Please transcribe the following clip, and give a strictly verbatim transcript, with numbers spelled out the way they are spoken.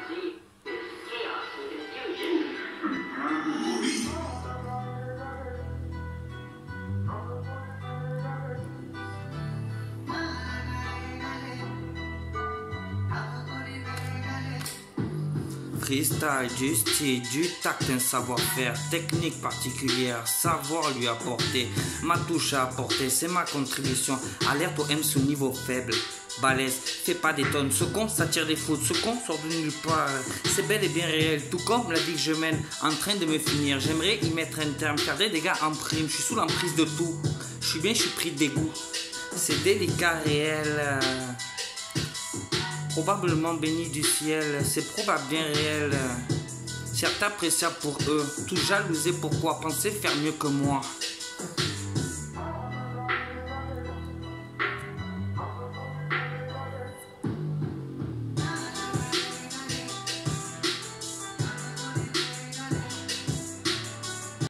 Freestyle, du style, du tact, un savoir-faire, technique particulière, savoir lui apporter, ma touche à apporter, c'est ma contribution. Alerte au M sous niveau faible, balèze, fais pas des tonnes, ce con s'attire des foudres, ce con sort de nulle part, c'est bel et bien réel, tout comme la vie que je mène, en train de me finir, j'aimerais y mettre un terme, car des dégâts en prime, je suis sous l'emprise de tout, je suis bien, je suis pris de dégoût, c'est délicat, réel. Euh... Probablement béni du ciel, c'est probable bien réel. Certes appréciable pour eux, tout jalousé, pourquoi penser faire mieux que moi?